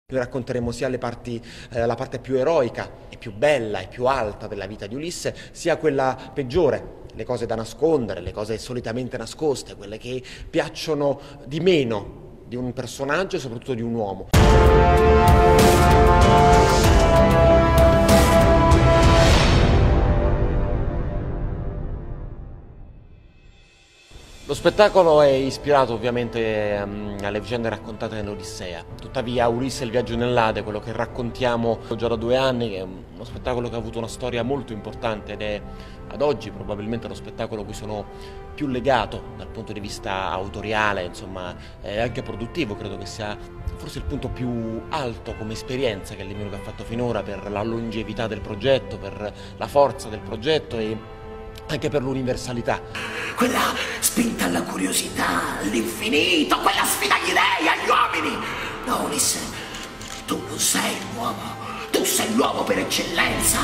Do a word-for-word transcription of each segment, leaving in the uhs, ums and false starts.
Noi racconteremo sia le parti, eh, la parte più eroica e più bella e più alta della vita di Ulisse, sia quella peggiore, le cose da nascondere, le cose solitamente nascoste, quelle che piacciono di meno di un personaggio e soprattutto di un uomo. Lo spettacolo è ispirato ovviamente um, alle vicende raccontate nell'Odissea, tuttavia Ulisse e il viaggio nell'Ade, quello che raccontiamo già da due anni, è uno spettacolo che ha avuto una storia molto importante ed è ad oggi probabilmente lo spettacolo a cui sono più legato dal punto di vista autoriale, insomma, e anche produttivo. Credo che sia forse il punto più alto come esperienza che l'Emiluca ha fatto finora, per la longevità del progetto, per la forza del progetto e anche per l'universalità. Quella spinta alla curiosità, all'infinito, quella sfida agli dei, agli uomini. No, Ulisse, tu non sei un uomo, tu sei l'uomo per eccellenza.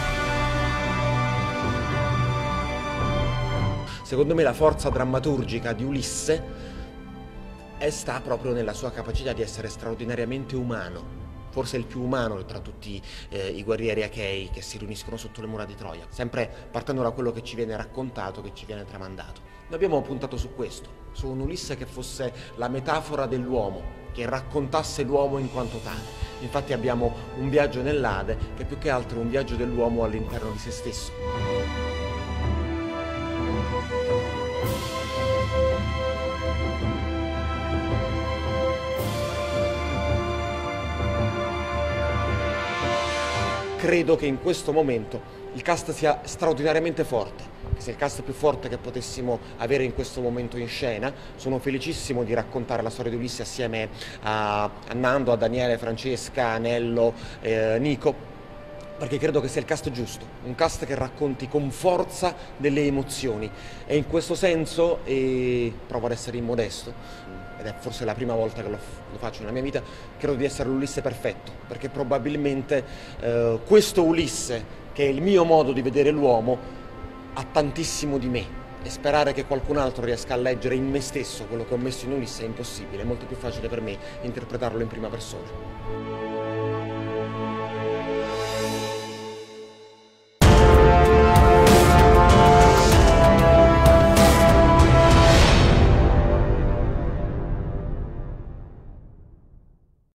Secondo me la forza drammaturgica di Ulisse è sta proprio nella sua capacità di essere straordinariamente umano. Forse il più umano tra tutti eh, i guerrieri achei che si riuniscono sotto le mura di Troia, sempre partendo da quello che ci viene raccontato, che ci viene tramandato. Noi abbiamo puntato su questo, su un Ulisse che fosse la metafora dell'uomo, che raccontasse l'uomo in quanto tale. Infatti abbiamo un viaggio nell'Ade che più che altro è un viaggio dell'uomo all'interno di se stesso. Credo che in questo momento il cast sia straordinariamente forte, che sia il cast più forte che potessimo avere in questo momento in scena. Sono felicissimo di raccontare la storia di Ulisse assieme a, a Nando, a Daniele, Francesca, Anello, eh, Nico, perché credo che sia il cast giusto, un cast che racconti con forza delle emozioni e in questo senso, e provo ad essere immodesto, ed è forse la prima volta che lo, lo faccio nella mia vita, credo di essere l'Ulisse perfetto, perché probabilmente eh, questo Ulisse, che è il mio modo di vedere l'uomo, ha tantissimo di me, e sperare che qualcun altro riesca a leggere in me stesso quello che ho messo in Ulisse è impossibile, è molto più facile per me interpretarlo in prima persona.